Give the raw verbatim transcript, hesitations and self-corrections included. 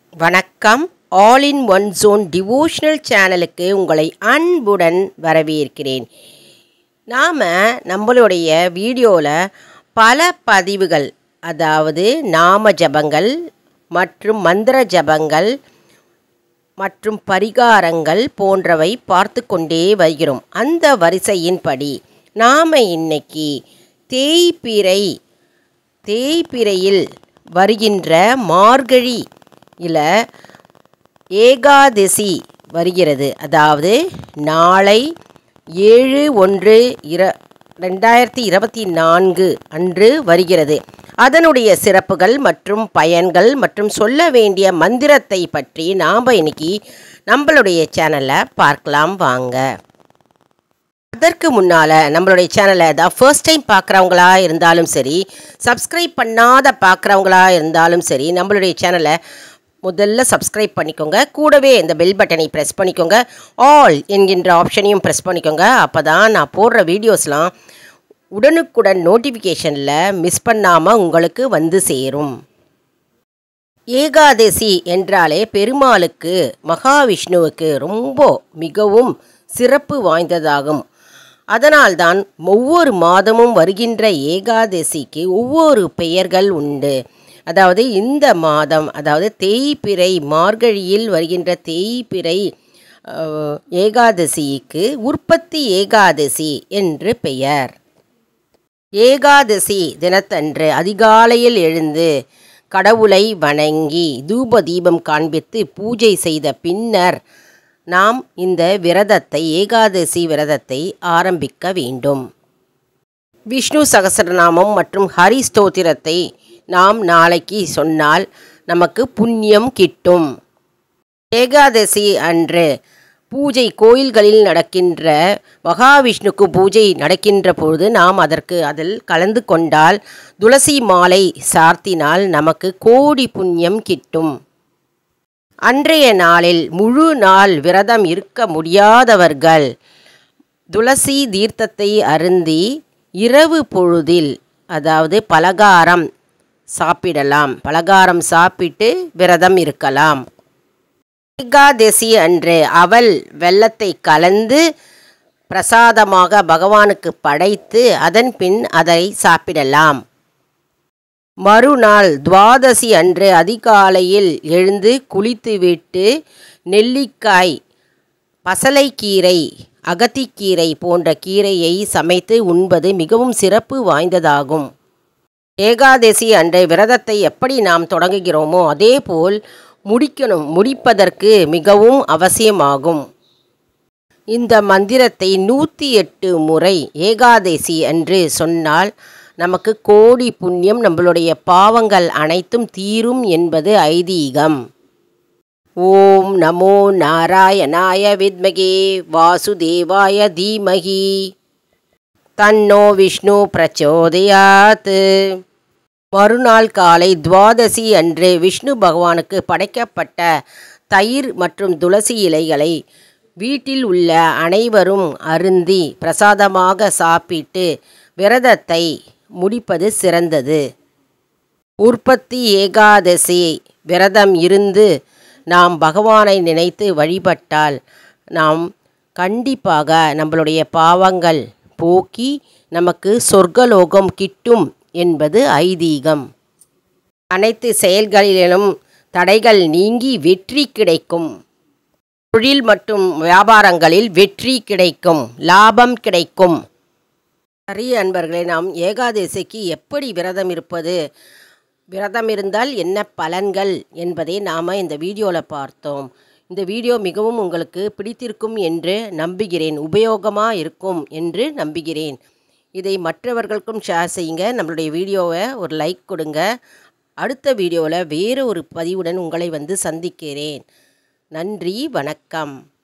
வணக்கம். All in one zone devotional சேனலுக்கு உங்களை அன்புடன் வரவேற்கிறேன். நாம் நம்மளுடைய வீடியோவில் பல பதிவுகள், அதாவது நாம ஜபங்கள் மற்றும் மந்திர ஜபங்கள் மற்றும் பரிகாரங்கள் போன்றவை பார்த்து கொண்டே வருகிறோம். அந்த வரிசையின்படி நாம் இன்னைக்கு தேய்பிறை தேய்பிறையில் வருகின்ற மார்கழி இல்லை ஏகாதசி வருகிறது. அதாவது நாளை ஏழு ஒன்று இர ரெண்டாயிரத்தி இருபத்தி நான்கு அன்று வருகிறது. அதனுடைய சிறப்புகள் மற்றும் பயன்கள் மற்றும் சொல்ல வேண்டிய மந்திரத்தை பற்றி நாம் இன்னைக்கு நம்மளுடைய சேனலில் பார்க்கலாம் வாங்க. அதற்கு முன்னால் நம்மளுடைய சேனலை தான் ஃபர்ஸ்ட் டைம் பார்க்குறவங்களா இருந்தாலும் சரி, சப்ஸ்கிரைப் பண்ணாத பார்க்குறவங்களா இருந்தாலும் சரி, நம்மளுடைய சேனலை முதல்ல சப்ஸ்கிரைப் பண்ணிக்கோங்க. கூடவே இந்த பெல் பட்டனை ப்ரெஸ் பண்ணிக்கோங்க. ஆல் என்கின்ற ஆப்ஷனையும் ப்ரெஸ் பண்ணிக்கோங்க. அப்போ தான் நான் போடுற வீடியோஸ்லாம் உடனுக்குடன் நோட்டிஃபிகேஷனில் மிஸ் பண்ணாமல் உங்களுக்கு வந்து சேரும். ஏகாதசி என்றாலே பெருமாளுக்கு, மகாவிஷ்ணுவுக்கு ரொம்ப மிகவும் சிறப்பு வாய்ந்ததாகும். அதனால்தான் ஒவ்வொரு மாதமும் வருகின்ற ஏகாதசிக்கு ஒவ்வொரு பெயர்கள் உண்டு. அதாவது இந்த மாதம், அதாவது தேய்பிறை மார்கழியில் வருகின்ற தேய்பிறை ஏகாதசிக்கு உற்பத்தி ஏகாதசி என்று பெயர். ஏகாதசி தினத்தன்று அதிகாலையில் எழுந்து கடவுளை வணங்கி தூப தீபம் காண்பித்து பூஜை செய்த பின்னர் நாம் இந்த விரதத்தை, ஏகாதசி விரதத்தை ஆரம்பிக்க வேண்டும். விஷ்ணு சகஸ்ரநாமம் மற்றும் ஹரி ஸ்தோத்திரத்தை நாம் நாளைக்கு சொன்னால் நமக்கு புண்ணியம் கிட்டும். ஏகாதசி அன்று பூஜை கோயில்களில் நடக்கின்ற, மகாவிஷ்ணுக்கு பூஜை நடக்கின்ற பொழுது நாம் அதற்கு அதில் கலந்து கொண்டால், துளசி மாலை சார்த்தினால் நமக்கு கோடி புண்ணியம் கிட்டும். அன்றைய நாளில் முழு நாள் விரதம் இருக்க முடியாதவர்கள் துளசி தீர்த்தத்தை அருந்தி இரவு பொழுதில், அதாவது பலகாரம் சாப்பிடலாம். பலகாரம் சாப்பிட்டு விரதம் இருக்கலாம். ஏகாதசி அன்று அவல் வெல்லத்தை கலந்து பிரசாதமாக பகவானுக்கு படைத்து அதன் பின் அதை சாப்பிடலாம். மறுநாள் துவாதசி அன்று அதிகாலையில் எழுந்து குளித்துவிட்டு நெல்லிக்காய், பசலைக்கீரை, அகத்திக்கீரை போன்ற கீரையை சமைத்து உண்பது மிகவும் சிறப்பு வாய்ந்ததாகும். ஏகாதசி அன்று விரதத்தை எப்படி நாம் தொடங்குகிறோமோ அதேபோல் முடிக்கணும், முடிப்பதற்கு மிகவும் அவசியமாகும். இந்த மந்திரத்தை நூற்றி எட்டு முறை ஏகாதசி அன்று சொன்னால் நமக்கு கோடி புண்ணியம், நம்மளுடைய பாவங்கள் அனைத்தும் தீரும் என்பது ஐதீகம். ஓம் நமோ நாராயணாய வித்மகே வாசுதேவாய தீமகி தன்னோ விஷ்ணு பிரச்சோதயாத். மறுநாள் காலை துவாதசி அன்று விஷ்ணு பகவானுக்கு படைக்கப்பட்ட தயிர் மற்றும் துளசி இலைகளை வீட்டில் உள்ள அனைவரும் அருந்தி பிரசாதமாக சாப்பிட்டு விரதத்தை முடிப்பது சிறந்தது. உற்பத்தி ஏகாதசி விரதம் இருந்து நாம் பகவானை நினைத்து வழிபட்டால் நாம் கண்டிப்பாக நம்மளுடைய பாவங்கள் போக்கி நமக்கு சொர்க்கலோகம் கிட்டும் என்பது ஐதீகம். அனைத்து செயல்களிலும் தடைகள் நீங்கி வெற்றி கிடைக்கும். தொழில் மற்றும் வியாபாரங்களில் வெற்றி கிடைக்கும், லாபம் கிடைக்கும். சரி அன்பர்களே, நாம் ஏகாதசிக்கு எப்படி விரதம் இருப்பது, விரதம் இருந்தால் என்ன பலன்கள் என்பதை நாம் இந்த வீடியோவில் பார்த்தோம். இந்த வீடியோ மிகவும் உங்களுக்கு பிடித்திருக்கும் என்று நம்புகிறேன், உபயோகமாக இருக்கும் என்று நம்புகிறேன். இதை மற்றவர்களுக்கும் ஷேர் செய்யுங்க. நம்மளுடைய வீடியோவை ஒரு லைக் கொடுங்க. அடுத்த வீடியோவில் வேறு ஒரு பதிவுடன் உங்களை வந்து சந்திக்கிறேன். நன்றி, வணக்கம்.